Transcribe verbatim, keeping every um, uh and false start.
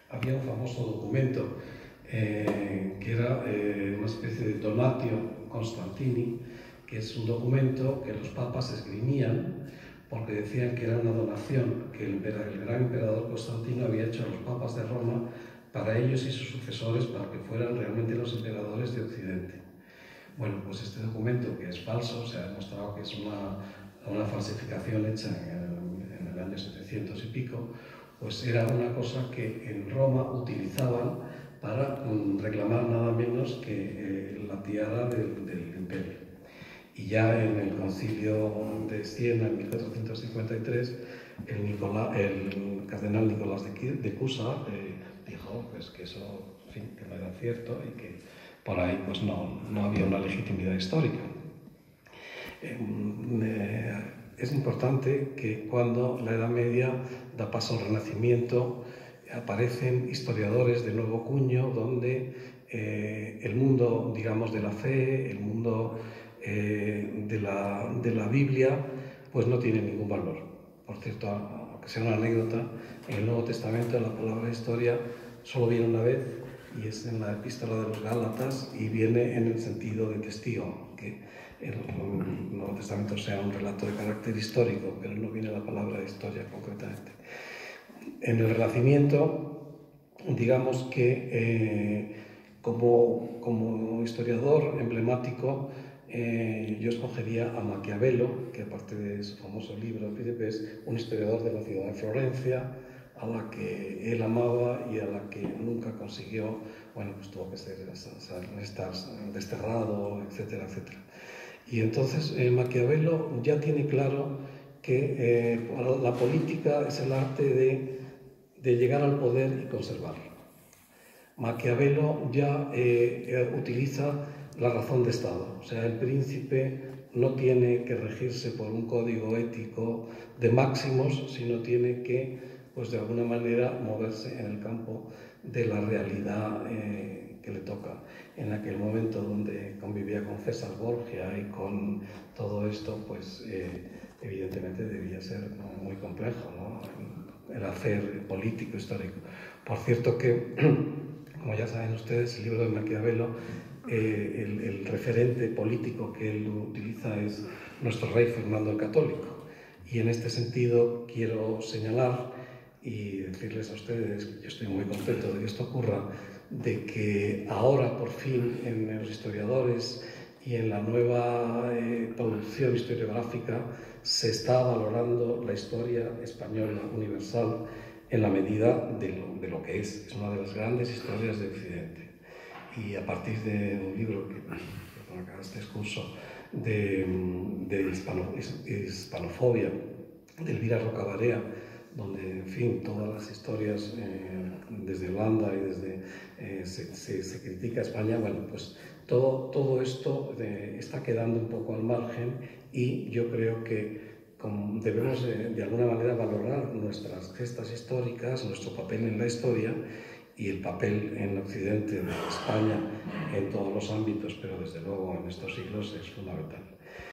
había un famoso documento eh, que era eh, una especie de Donatio Constantini, que es un documento que los papas esgrimían porque decían que era una donación que el, el gran emperador Constantino había hecho a los papas de Roma para ellos y sus sucesores, para que fueran realmente los emperadores de Occidente. Bueno, pues este documento, que es falso, se ha demostrado que es una, una falsificación hecha en el, en el año setecientos y pico, pues era una cosa que en Roma utilizaban para um, reclamar nada menos que eh, la tiara del, del imperio. Y ya en el concilio de Siena, en mil cuatrocientos cincuenta y tres, el, Nicolá, el cardenal Nicolás de, de Cusa eh, dijo pues, que eso, en fin, que no era cierto y que por ahí pues, no, no había una legitimidad histórica. Eh, es importante que cuando la Edad Media da paso al Renacimiento, aparecen historiadores de nuevo cuño donde eh, el mundo, digamos, de la fe, el mundo eh, de, la, de la Biblia, pues no tiene ningún valor. Por cierto, aunque sea una anécdota, en el Nuevo Testamento la palabra historia solo viene una vez, y es en la epístola de los Gálatas, y viene en el sentido de testigo, que el Nuevo Testamento sea un relato de carácter histórico, pero no viene la palabra historia concretamente. En el Renacimiento, digamos que eh, como, como historiador emblemático, eh, yo escogería a Maquiavelo, que aparte de su famoso libro El Príncipe, es un historiador de la ciudad de Florencia, a la que él amaba y a la que nunca consiguió, bueno, pues tuvo que ser, estar desterrado, etcétera, etcétera. Y entonces eh, Maquiavelo ya tiene claro que eh, la política es el arte de, de llegar al poder y conservarlo. Maquiavelo ya eh, utiliza la razón de Estado, o sea, el príncipe no tiene que regirse por un código ético de máximos, sino tiene que, pues de alguna manera, moverse en el campo de la realidad eh, que le toca. En aquel momento donde convivía con César Borgia y con todo esto, pues eh, evidentemente debía ser muy complejo, ¿no? El hacer político histórico. Por cierto que, como ya saben ustedes, el libro de Maquiavelo, eh, el, el referente político que él utiliza es nuestro rey Fernando el Católico. Y en este sentido quiero señalar y decirles a ustedes que yo estoy muy contento de que esto ocurra, de que ahora por fin en los historiadores y en la nueva eh, producción historiográfica se está valorando la historia española universal en la medida de lo, de lo que es. Es una de las grandes historias de Occidente. Y a partir de un libro que, que acá este curso de, de hispano, hispanofobia, de Elvira Rocabarea, donde, en fin, todas las historias eh, desde Holanda y desde eh, se, se, se critica a España, bueno, pues todo, todo esto de, está quedando un poco al margen y yo creo que como debemos de, de alguna manera valorar nuestras gestas históricas, nuestro papel en la historia y el papel en Occidente de España en todos los ámbitos, pero desde luego en estos siglos es fundamental.